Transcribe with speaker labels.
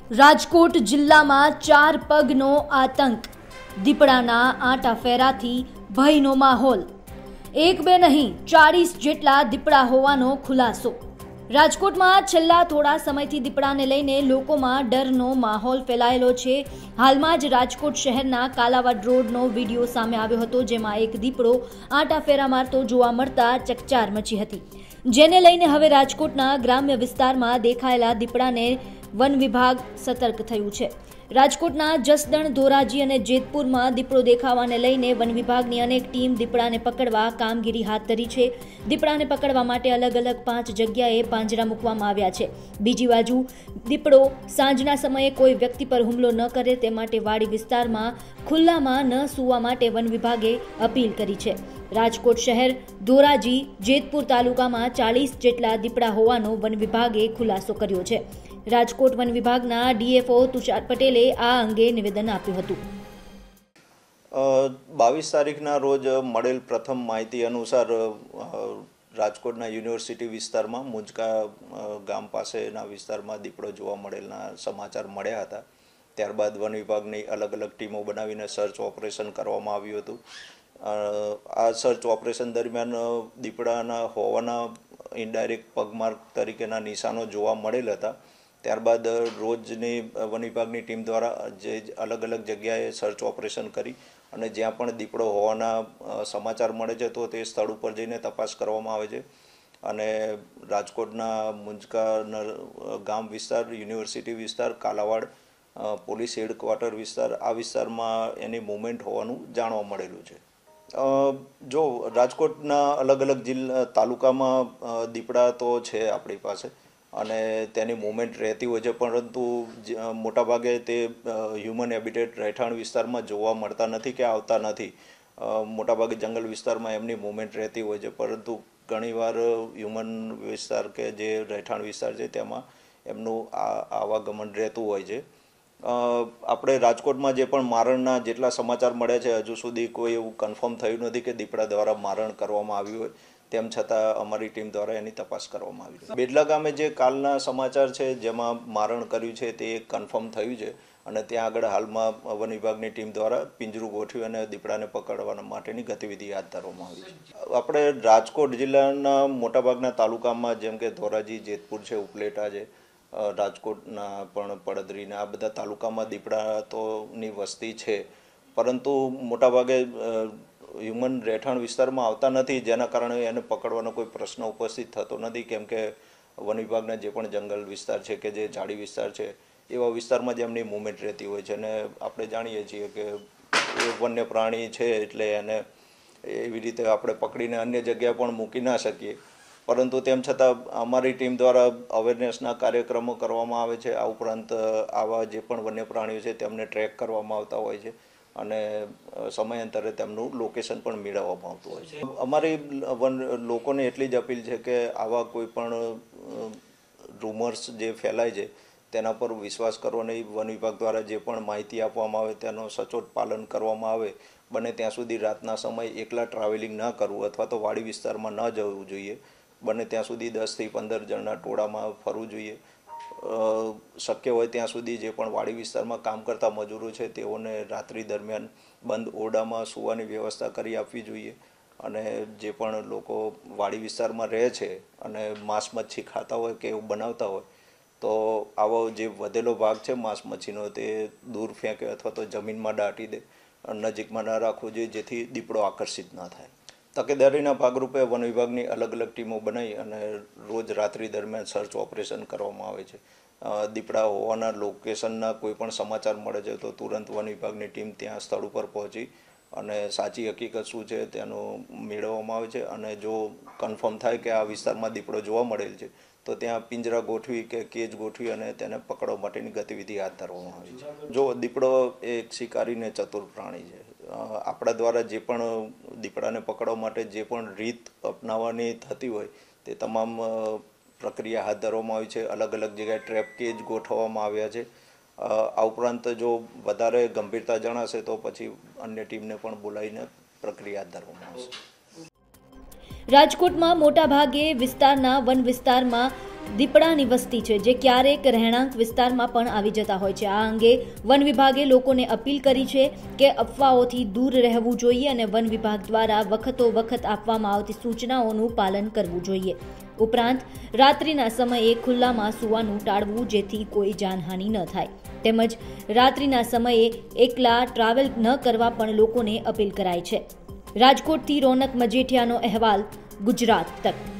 Speaker 1: રાજકોટ જિલ્લામાં 4 પગનો આતંક, દીપડાના આંટા ફેરાથી ભયનો માહોલ। એક બે નહીં 40 જેટલા દીપડા હોવાનો ખુલાસો। રાજકોટમાં છેલ્લા થોડા સમયથી દીપડાને લઈને લોકોમાં ડરનો માહોલ ફેલાયેલો છે। હાલમાં જ રાજકોટ શહેરના કાલાવાડ રોડનો વિડીયો સામે આવ્યો હતો, જેમાં એક દીપડો આંટા ફેરા મારતો જોવા મળતા ચકચાર મચી હતી, જેને લઈને હવે રાજકોટના ગ્રામ્ય વિસ્તારમાં દેખાયેલા દીપડાને વન વિભાગ સતર્ક થયું છે। રાજકોટના જસદણ, ધોરાજી અને જેતપુરમાં દીપડો દેખાવાને લઈને વન વિભાગની અનેક ટીમ દીપડાને પકડવા કામગીરી હાથ ધરી છે। દીપડાને પકડવા માટે અલગ અલગ 5 જગ્યાએ પાંજરા મૂકવામાં આવ્યા છે। બીજી બાજુ દીપડો સાંજના સમયે કોઈ વ્યક્તિ પર હુમલો ન કરે તે માટે વાડી વિસ્તારમાં ખુલ્લામાં ન સૂવા માટે વન વિભાગે અપીલ કરી છે। રાજકોટ શહેર, ધોરાજી, જેતપુર તાલુકામાં 40 જેટલા દીપડા હોવાનો વન વિભાગે ખુલાસો કર્યો છે। રાજકોટ વન વિભાગના ડીએફઓ તુષાર પટેલે આ અંગે નિવેદન આપ્યું હતું।
Speaker 2: 22 તારીખના રોજ મળેલ પ્રથમ માહિતી અનુસાર રાજકોટના યુનિવર્સિટી વિસ્તારમાં મુંજકા ગામ પાસેના વિસ્તારમાં દીપડો જોવા મળેલના સમાચાર મળ્યા હતા। ત્યારબાદ વન વિભાગની અલગ અલગ ટીમો બનાવીને સર્ચ ઓપરેશન કરવામાં આવ્યું હતું। આ સર્ચ ઓપરેશન દરમિયાન દીપડાના હોવાના ઇનડાયરેક્ટ પગમાર્ક તરીકેના નિશાનો જોવા મળેલ હતા। ત્યારબાદ રોજની વન વિભાગની ટીમ દ્વારા જે અલગ અલગ જગ્યાએ સર્ચ ઓપરેશન કરી અને જ્યાં પણ દીપડો હોવાના સમાચાર મળે છે તો તે સ્થળ ઉપર જઈને તપાસ કરવામાં આવે છે। અને રાજકોટના મુંજકા ગામ વિસ્તાર, યુનિવર્સિટી વિસ્તાર, કાલાવાડ પોલીસ હેડક્વાર્ટર વિસ્તાર, આ વિસ્તારમાં એની મૂવમેન્ટ હોવાનું જાણવા મળેલું છે। જો રાજકોટના અલગ અલગ જિલ્લા તાલુકામાં દીપડા તો છે આપણી પાસે અને તેની મૂવમેન્ટ રહેતી હોય છે, પરંતુ મોટાભાગે તે હ્યુમન હેબિટેટ રહેઠાણ વિસ્તારમાં જોવા મળતા નથી કે આવતા નથી। મોટાભાગે જંગલ વિસ્તારમાં એમની મૂવમેન્ટ રહેતી હોય છે, પરંતુ ઘણીવાર હ્યુમન વિસ્તાર કે જે રહેઠાણ વિસ્તાર છે તેમાં એમનું આવાગમન રહેતું હોય છે। આપણે રાજકોટમાં જે પણ મારણના જેટલા સમાચાર મળ્યા છે, હજુ સુધી કોઈ એવું કન્ફર્મ થયું નથી કે દીપડા દ્વારા મારણ કરવામાં આવ્યું હોય, તેમ છતાં અમારી ટીમ દ્વારા એની તપાસ કરવામાં આવી છે। બેડલા ગામે જે કાલના સમાચાર છે જેમાં મારણ કર્યું છે તે કન્ફર્મ થયું છે અને ત્યાં આગળ હાલમાં વન વિભાગની ટીમ દ્વારા પિંજરું ગોઠવ્યું અને દીપડાને પકડવા માટેની ગતિવિધિ હાથ ધરવામાં આવી છે। આપણે રાજકોટ જિલ્લાના મોટાભાગના તાલુકામાં જેમ કે ધોરાજી, જેતપુર છે, ઉપલેટા છે, રાજકોટના પણ પડદરીના આ બધા તાલુકામાં દીપડાની વસ્તી છે, પરંતુ મોટાભાગે હ્યુમન રહેઠાણ વિસ્તારમાં આવતા નથી, જેના કારણે એને પકડવાનો કોઈ પ્રશ્ન ઉપસ્થિત થતો નથી, કેમ કે વન વિભાગના જે પણ જંગલ વિસ્તાર છે કે જે ઝાડી વિસ્તાર છે એવા વિસ્તારમાં જ એમની મૂવમેન્ટ રહેતી હોય છે। અને આપણે જાણીએ છીએ કે એ વન્ય પ્રાણી છે એટલે એને એવી રીતે આપણે પકડીને અન્ય જગ્યાએ પણ મૂકી ના શકીએ, પરંતુ તેમ છતાં અમારી ટીમ દ્વારા અવેરનેસના કાર્યક્રમો કરવામાં આવે છે। આ ઉપરાંત આવા જે પણ વન્ય પ્રાણીઓ છે તેમને ટ્રેક કરવામાં આવતા હોય છે અને સમયાંતરે તેમનું લોકેશન પણ મેળવવામાં આવતું હોય છે। અમારી લોકોને એટલી જ અપીલ છે કે આવા કોઈ પણ રૂમર્સ જે ફેલાય છે તેના પર વિશ્વાસ કરવો નહીં। વન વિભાગ દ્વારા જે પણ માહિતી આપવામાં આવે તેનો સચોટ પાલન કરવામાં આવે। બને ત્યાં સુધી રાતના સમયે એકલા ટ્રાવેલિંગ ન કરવું અથવા તો વાડી વિસ્તારમાં ન જવું જોઈએ। બને ત્યાં સુધી 10 થી 15 જણના ટોળામાં ફરવું જોઈએ। શક્ય હોય ત્યાં સુધી જે પણ વાડી વિસ્તારમાં કામ કરતા મજૂરો છે તેઓને રાત્રિ દરમિયાન બંધ ઓરડામાં સૂવાની વ્યવસ્થા કરી આપવી જોઈએ। અને જે પણ લોકો વાડી વિસ્તારમાં રહે છે અને માંસ મચ્છી ખાતા હોય કે એવું બનાવતા હોય તો આવો જે વધેલો ભાગ છે માંસ મચ્છીનો તે દૂર ફેંકે અથવા તો જમીનમાં દાટી દે, નજીકમાં ન રાખવું જોઈએ, જેથી દીપડો આકર્ષિત ન થાય। તકેદારીના ભાગરૂપે વન વિભાગની અલગ અલગ ટીમો બનાવી અને રોજ રાત્રિ દરમિયાન સર્ચ ઓપરેશન કરવામાં આવે છે। દીપડા હોવાના લોકેશનના કોઈ પણ સમાચાર મળે છે તો તુરંત વન વિભાગની ટીમ ત્યાં સ્થળ ઉપર પહોંચી અને સાચી હકીકત શું છે તેનું મેળવવામાં આવે છે। અને જો કન્ફર્મ થાય કે આ વિસ્તારમાં દીપડો જોવા મળેલ છે તો ત્યાં પિંજરા ગોઠવી કે કેજ ગોઠવી અને તેને પકડવા માટેની ગતિવિધિ હાથ ધરવામાં આવી છે। જો દીપડો એક શિકારીને ચતુર પ્રાણી છે, આપણા દ્વારા જે પણ દીપડાને પકડવા માટે જે પણ રીત અપનાવવાની થતી હોય તે તમામ પ્રક્રિયા હાથ ધરવામાં આવી છે। અલગ અલગ જગ્યાએ ટ્રેપ કેજ ગોઠવવામાં આવ્યા છે। આ ઉપરાંત જો વધારે ગંભીરતા જણાશે તો પછી અન્ય ટીમને પણ બોલાવીને પ્રક્રિયા હાથ ધરવામાં આવશે।
Speaker 1: રાજકોટમાં મોટા ભાગે વિસ્તારના વન વિસ્તારમાં દીપડાની વસ્તી છે, જે ક્યારેક રહેણાંક વિસ્તારમાં પણ આવી જતા હોય છે. આ અંગે વન વિભાગે લોકોને અપીલ કરી છે કે અફવાઓથી દૂર રહેવું જોઈએ અને વન વિભાગ દ્વારા વખત આપવામાં આવતી સૂચનાઓનું પાલન કરવું જોઈએ. ઉપરાંત રાત્રિના સમયે ખુલ્લામાં સૂવાનું ટાળવું, જેથી કોઈ જાનહાનિ ન થાય. તેમજ રાત્રિના સમયે એકલા ટ્રાવેલ ન કરવા પણ લોકોને અપીલ કરાઈ છે. રાજકોટથી રોનક મજીઠિયાનો અહેવાલ, ગુજરાત તક.